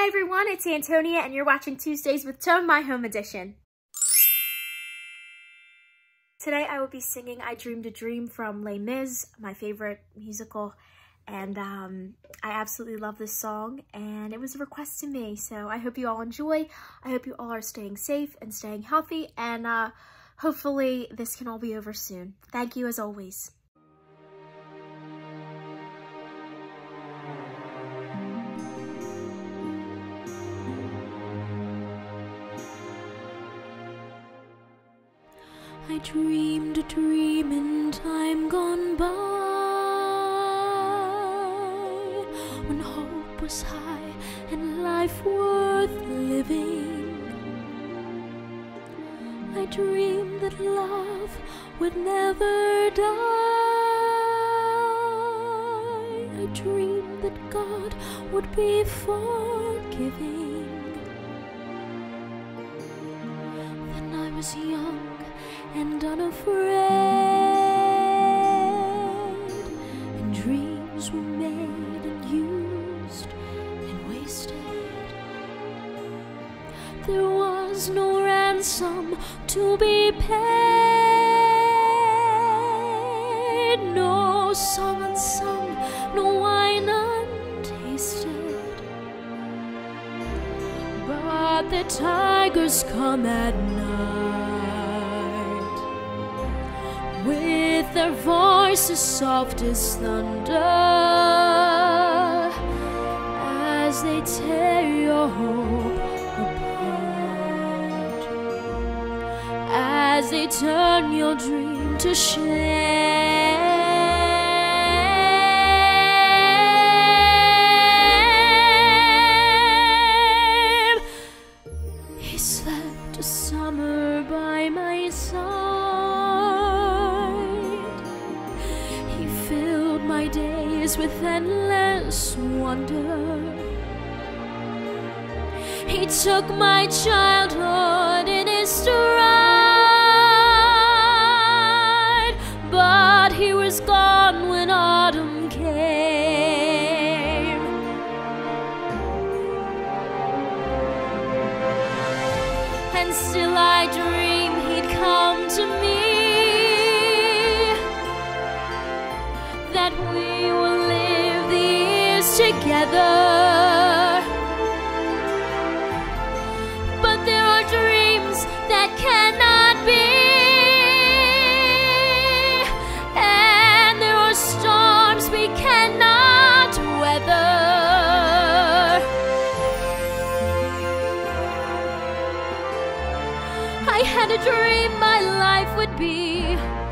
Hi everyone, it's Antonia and you're watching Tuesdays with Tone, my home edition. Today I will be singing I Dreamed a Dream from Les Mis, my favorite musical, and I absolutely love this song and it was a request to me, so I hope you all enjoy. I hope you all are staying safe and staying healthy, and hopefully this can all be over soon. Thank you as always. I dreamed a dream in time gone by, when hope was high and life worth living. I dreamed that love would never die. I dreamed that God would be forgiving. Then I was young and unafraid, and dreams were made and used and wasted. There was no ransom to be paid, no song unsung, no wine untasted. But the tigers come at night, with their voices soft as thunder, as they tear your hope apart, as they turn your dream to shame. He slept a summer by my side, my days with endless wonder. He took my childhood in his stride, but he was gone when autumn came. And still I dream he'd come to me, that we will live the years together. But there are dreams that cannot be, and there are storms we cannot weather. I had a dream my life would be